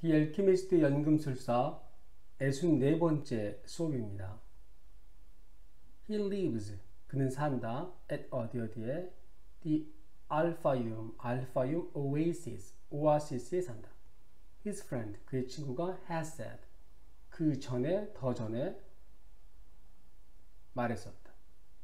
The Alchemist 연금술사 64번째 수업입니다. He lives, 그는 산다, at 어디에 the 알파이움 oasis, 오아시스에 산다. His friend, 그의 친구가 has said, 그 전에, 더 전에 말했었다.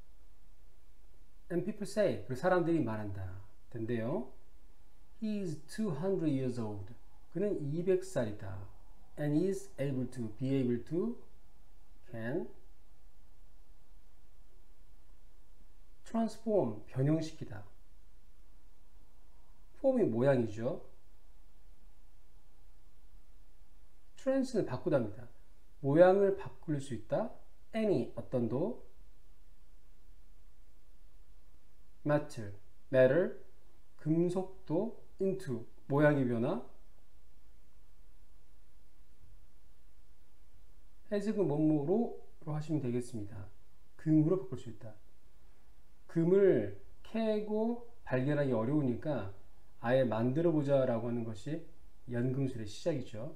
And people say, 그리고 사람들이 말한다. 된대요. He is 200 years old. 그는 200살이다. And is able to, be able to, can transform, 변형시키다. form이 모양이죠. trans는 바꾸답니다. 모양을 바꿀 수 있다. any, 어떤도 matter, 금속도 into, 모양의 변화 해석은 뭐뭐로 하시면 되겠습니다. 금으로 바꿀 수 있다. 금을 캐고 발견하기 어려우니까 아예 만들어 보자 라고 하는 것이 연금술의 시작이죠.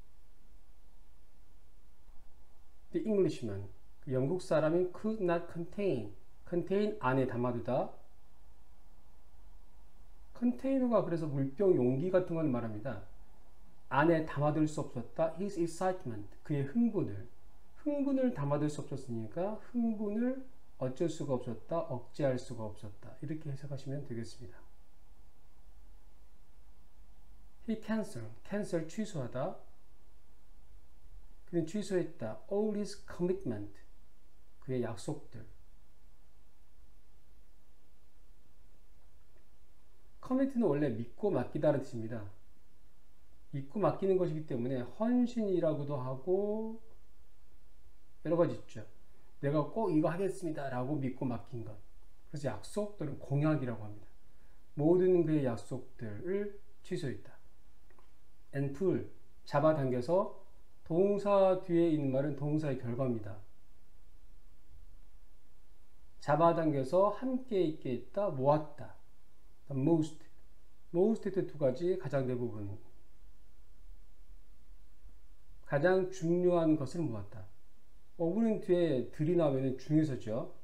The Englishman, 영국 사람이 could not contain 안에 담아두다. 컨테이너가 그래서 물병 용기 같은 걸 말합니다. 안에 담아둘 수 없었다. His excitement, 그의 흥분을 담아둘 수 없었으니까 흥분을 어쩔 수가 없었다. 억제할 수가 없었다. 이렇게 해석하시면 되겠습니다. He cancel 취소하다. 그는 취소했다. All his commitment, 그의 약속들. commit는 원래 믿고 맡기다는 뜻입니다. 믿고 맡기는 것이기 때문에 헌신이라고도 하고 여러 가지 있죠. 내가 꼭 이거 하겠습니다 라고 믿고 맡긴 것. 그래서 약속 또는 공약이라고 합니다. 모든 그의 약속들을 취소했다. and pull, 잡아당겨서 동사 뒤에 있는 말은 동사의 결과입니다. 잡아당겨서 함께 있게 했다, 모았다. most 때 두 가지, 가장 대부분. 가장 중요한 것을 모았다. 어구는 뒤에 들이 나오면 중에서죠.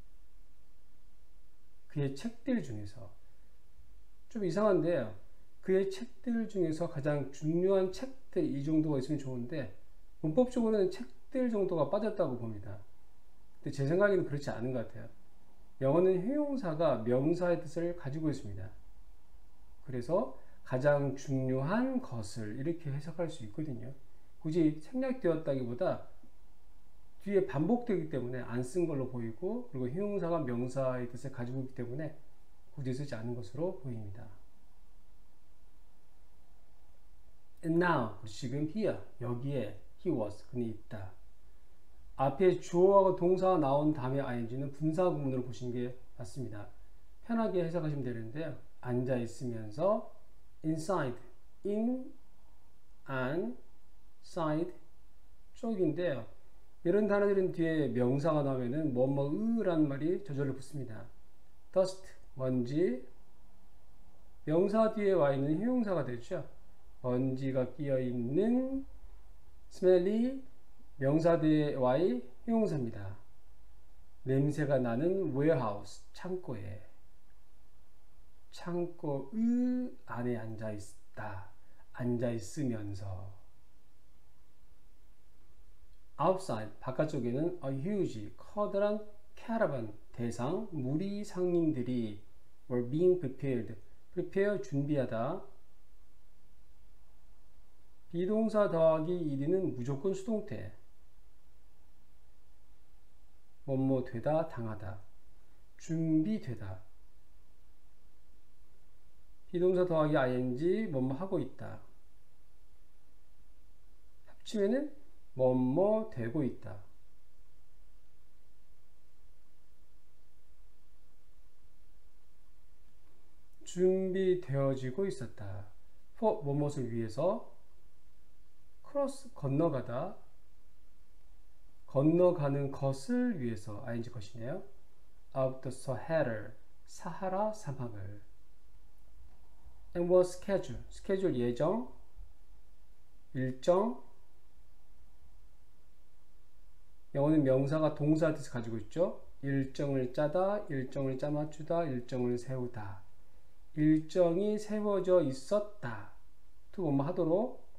그의 책들 중에서. 좀 이상한데요. 그의 책들 중에서 가장 중요한 책들 이 정도가 있으면 좋은데 문법적으로는 책들 정도가 빠졌다고 봅니다. 근데 제 생각에는 그렇지 않은 것 같아요. 영어는 형용사가 명사의 뜻을 가지고 있습니다. 그래서 가장 중요한 것을 이렇게 해석할 수 있거든요. 굳이 생략되었다기보다 뒤에 반복되기 때문에 안 쓴 걸로 보이고, 그리고 형용사가 명사의 뜻을 가지고 있기 때문에 굳이 쓰지 않은 것으로 보입니다. And now, 지금 here, 여기에 he was, 그는 있다. 앞에 주어하고 동사가 나온 다음에 ing는 분사 구문으로 보시는 게 맞습니다. 편하게 해석하시면 되는데요. 앉아 있으면서 inside, in, and, side 쪽인데요. 이런 단어들은 뒤에 명사가 나오면은 뭐뭐으라는 말이 저절로 붙습니다. dust, 먼지, 명사 뒤에 와 있는 형용사가 되죠. 먼지가 끼어 있는 smelly, 명사 뒤에 와의 형용사입니다. 냄새가 나는 warehouse, 창고에. 창고의 안에 앉아 있다. 앉아 있으면서. outside, 바깥쪽에는 a huge, 커다란 caravan, 대상, 무리 상인들이 were being prepared, prepare, 준비하다. 비동사 더하기 1은 무조건 수동태. 뭐뭐 되다, 당하다. 준비되다. 비동사 더하기 ing, 뭐뭐 하고 있다. 합치면은 뭐뭐 되고 있다. 준비되어지고 있었다. for 뭐뭇을 위해서. cross, 건너가다. 건너가는 것을 위해서 ing 것이네요. of the Sahara, 사하라 사막을. and was schedule, schedule 예정. 일정, 영어는 명사가 동사 뜻을 가지고 있죠. 일정을 짜다, 일정을 짜맞추다, 일정을 세우다. 일정이 세워져 있었다. to 뭐뭐 하도록.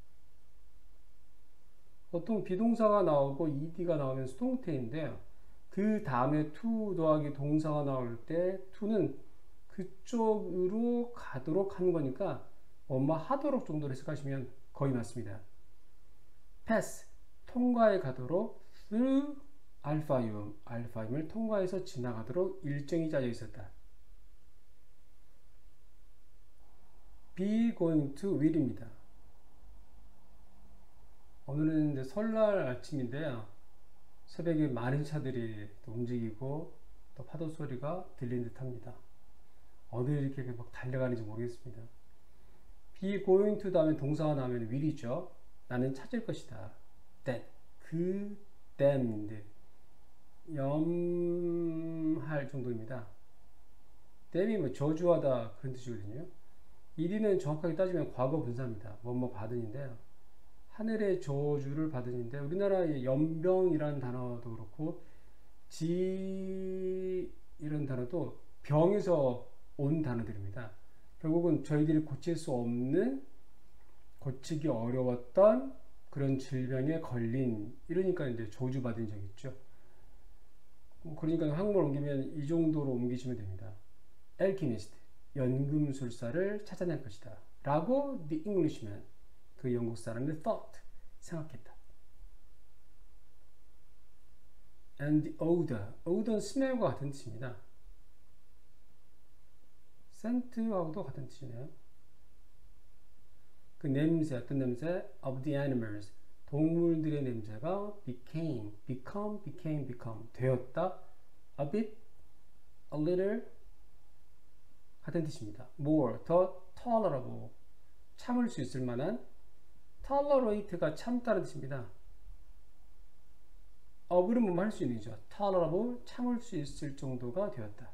보통 비동사가 나오고 ed가 나오면 수동태인데요. 그 다음에 to 더하기 동사가 나올 때 to는 그쪽으로 가도록 하는 거니까 뭐뭐 하도록 정도로 해석하시면 거의 맞습니다. pass, 통과해 가도록. through 알파이움을 통과해서 지나가도록 일정이 짜져 있었다. be going to will입니다. 오늘은 이제 설날 아침인데요. 새벽에 많은 차들이 또 움직이고 또 파도 소리가 들리는 듯 합니다. 어디 이렇게 막 달려가는지 모르겠습니다. be going to 다음에 동사가 나오면 will이죠. 나는 찾을 것이다. that, 그 them인데 염할 정도입니다. them이 뭐 저주하다 그런 뜻이거든요. 이리는 정확하게 따지면 과거 분사입니다. 뭐뭐 받은인데요. 하늘의 저주를 받은인데 우리나라의 연병이라는 단어도 그렇고 이런 단어도 병에서 온 단어들입니다. 결국은 저희들이 고칠 수 없는, 고치기 어려웠던 그런 질병에 걸린, 이러니까 이제 저주받은 적이 있죠. 그러니까 한국말 옮기면 이 정도로 옮기시면 됩니다. alchemist, 연금술사를 찾아낼 것이다 라고 the Englishman, 그 영국 사람이 thought, 생각했다. and the odor는 smell과 같은 뜻입니다. scent하고도 같은 뜻이네요. 그 냄새, 어떤 냄새? of the animals, 동물들의 냄새가 became 되었다. a bit, a little 같은 뜻입니다. more, 더 tolerable, 참을 수 있을 만한. tolerate가 참다는 뜻입니다. of는 뭐뭐 할 수 있는 거죠. tolerable, 참을 수 있을 정도가 되었다.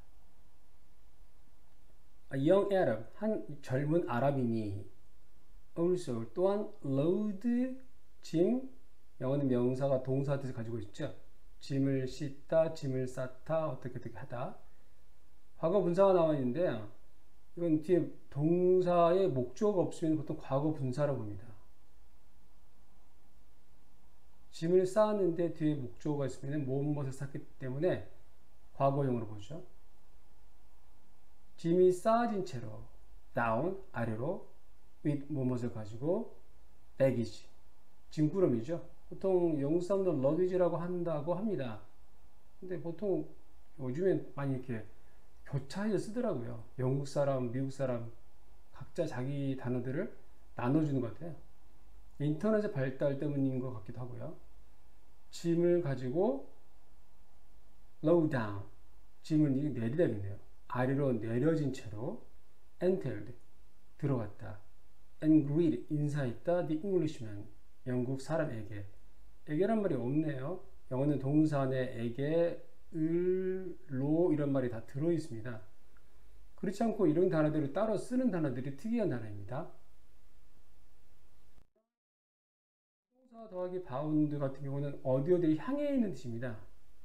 a young Arab, 한 젊은 아랍인이 also, 또한 load, 짐, 영어는 명사가 동사 뜻을 가지고 있죠. 짐을 싣다, 짐을 쌓다, 어떻게 하다. 과거 분사가 나와 있는데 이건 뒤에 동사의 목조가 없으면 보통 과거 분사라고 봅니다. 짐을 쌓았는데 뒤에 목조가 있으면 무엇을 쌓기 때문에 과거형으로 보죠. 짐이 쌓아진 채로 down, 아래로 with 무엇을 가지고 baggage, 짐꾸러미죠. 보통 영국 사람들은 luggage라고 한다고 합니다. 근데 보통 요즘엔 많이 이렇게 교차해서 쓰더라고요. 영국 사람, 미국 사람 각자 자기 단어들을 나눠주는 것 같아요. 인터넷의 발달 때문인 것 같기도 하고요. 짐을 가지고 low down, 짐을 내리다겠네요. 아래로 내려진 채로 entered, 들어갔다. and greet, 인사했다. the Englishman, 영국 사람에게. 에게란 말이 없네요. 영어는 동사 안에 에게, 을, 로 이런 말이 다 들어있습니다. 그렇지 않고 이런 단어들을 따로 쓰는 단어들이 특이한 단어입니다. 동사 더하기 바운드 같은 경우는 어디를 향해 있는 뜻입니다.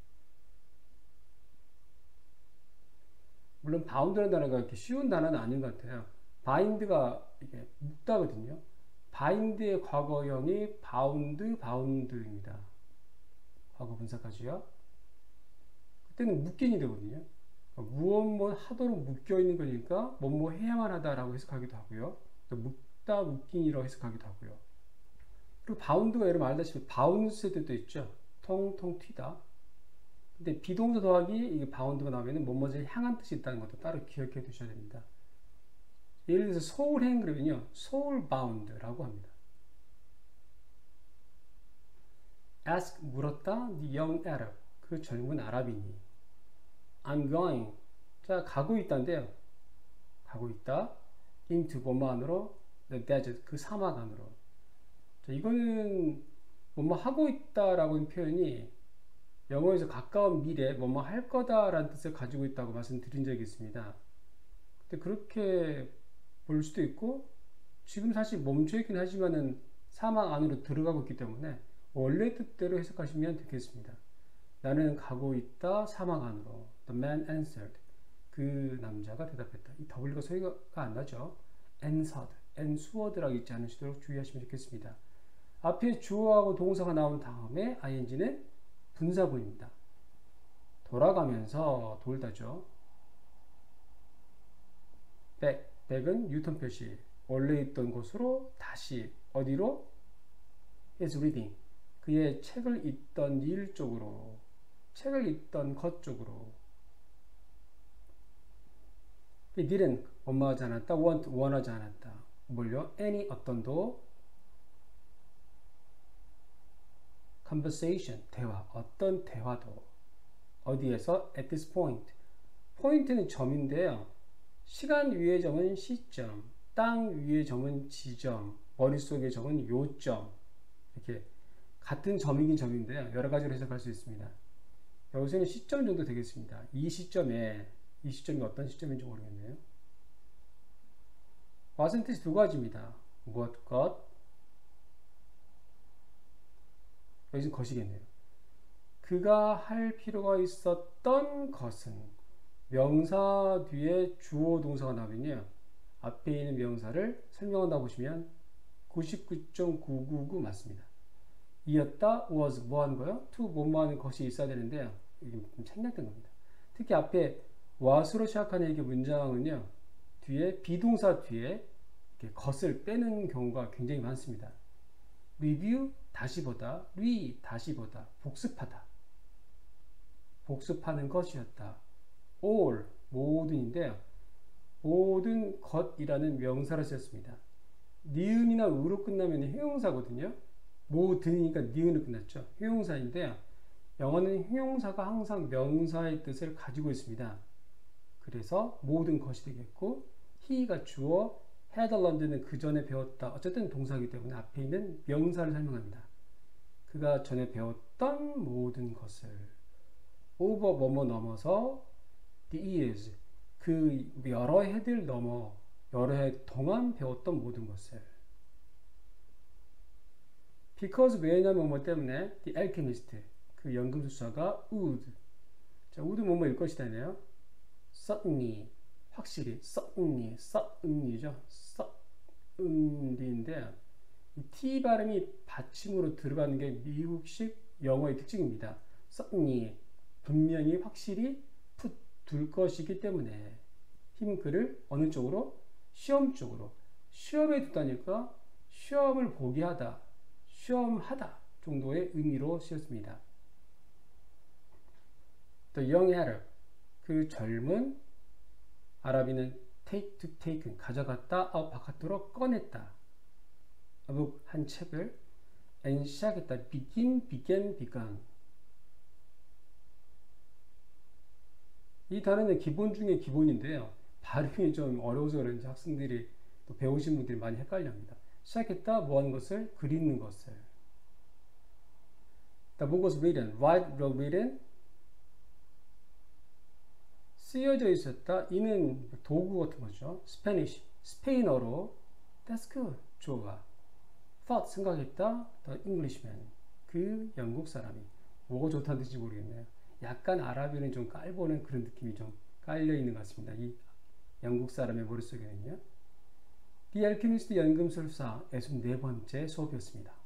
물론 바운드라는 단어가 이렇게 쉬운 단어는 아닌 것 같아요. 바인드가 이게 묶다거든요. 바인드의 과거형이 바운드입니다. 과거 분사까지요. 그때는 묶인이 되거든요. 무엇 하도록 묶여 있는 거니까 뭐뭐 해야만 하다라고 해석하기도 하고요. 또 묶다, 묶인이라고 해석하기도 하고요. 그리고 바운드가 여러분 알다시피 바운스의 뜻도 있죠. 통통 튀다. 근데 비동사 더하기 이게 바운드가 나오면 뭐뭐를 향한 뜻이 있다는 것도 따로 기억해 두셔야 됩니다. 예를 들어서 서울행 그러면요, soulbound라고 합니다. ask, 물었다. the young Arab, 그 젊은 아랍인이. I'm going, 자 가고 있다인데요. 가고 있다. into 뭐뭐 안으로, the desert, 그 사막 안으로. 자, 이거는 뭐뭐 하고 있다라고 하는 표현이 영어에서 가까운 미래 뭐뭐 할 거다라는 뜻을 가지고 있다고 말씀드린 적이 있습니다. 근데 그렇게 볼 수도 있고 지금 사실 멈춰 있긴 하지만은 사막 안으로 들어가고 있기 때문에 원래 뜻대로 해석하시면 되겠습니다. 나는 가고 있다 사막 안으로. The man answered. 그 남자가 대답했다. 이 W가 소리가 안 나죠. answered, answered라고 읽지 않으시도록 주의하시면 좋겠습니다. 앞에 주어하고 동사가 나온 다음에 ing는 분사구입니다. 돌아가면서 돌다죠. back은 유턴 표시. 원래 있던 곳으로 다시 어디로? is reading. 그의 책을 읽던 일 쪽으로, 책을 읽던 것 쪽으로. He didn't 원하지 않았다. 원하지 않았다. 뭘요? any 어떤도 conversation 대화 어떤 대화도 어디에서 at this point. 포인트는 점인데요. 시간 위의 점은 시점, 땅 위의 점은 지점, 머릿속의 점은 요점. 이렇게 같은 점이긴 점인데요. 여러 가지로 해석할 수 있습니다. 여기서는 시점 정도 되겠습니다. 이 시점이 어떤 시점인지 모르겠네요. what은 뜻이 두 가지입니다. 무엇, 것. 여기서 것이겠네요. 그가 할 필요가 있었던 것은 명사 뒤에 주어 동사가 나오면요. 앞에 있는 명사를 설명한다 보시면 99.999 맞습니다. 이었다, was 뭐 하는 거요? to 뭐뭐 하는 것이 있어야 되는데요. 이게 좀 생략된 겁니다. 특히 앞에 what으로 시작하는 이게 문장은요. 뒤에 비동사 뒤에 이렇게 것을 빼는 경우가 굉장히 많습니다. review 다시 보다, 다시 보다, 복습하다. 복습하는 것이었다. all 모든인데요. 모든 것이라는 명사를 썼습니다. 니은이나 으로 끝나면 형용사거든요. 모든이니까 니은으로 끝났죠. 형용사인데요. 영어는 형용사가 항상 명사의 뜻을 가지고 있습니다. 그래서 모든 것이 되겠고 he가 주어, had learned는 그 전에 배웠다. 어쨌든 동사이기 때문에 앞에 있는 명사를 설명합니다. 그가 전에 배웠던 모든 것을 over 뭐뭐 넘어서 the years 그 여러 해들 넘어 여러 해 동안 배웠던 모든 것을 because 왜냐면 뭐 때문에 the alchemist 그 연금술사가 would 자 would 뭐뭐일 것이다네요. certainly 확실히 certainly죠. certainly인데 이 T 발음이 받침으로 들어가는 게 미국식 영어의 특징입니다. certainly 분명히 확실히 둘 것이기 때문에 힘 그를 어느 쪽으로? 시험 쪽으로. 시험에 두다니까 시험을 보게 하다, 시험하다 정도의 의미로 쓰였습니다. The young Arab 그 젊은 아랍인은 take to taken 가져갔다, 바깥으로 꺼냈다. 한 책을 and 시작했다. began. 이 단어는 기본 중에 기본인데요. 발음이 좀 어려워서 그런지 학생들이 또 배우신 분들이 많이 헷갈려 합니다. 시작했다, 뭐 하는 것을? 그리는 것을. The book was written. written. 쓰여져 있었다. 이는 도구 같은 거죠. Spanish. 스페인어로. That's good. 좋아. Thought. 생각했다. The Englishman. 그 영국 사람이. 뭐가 좋다는 뜻인지 모르겠네요. 약간 아랍어는 좀 깔보는 그런 느낌이 좀 깔려 있는 것 같습니다. 이 영국 사람의 머릿속에는요. The Alchemist 연금술사 64번째 수업이었습니다.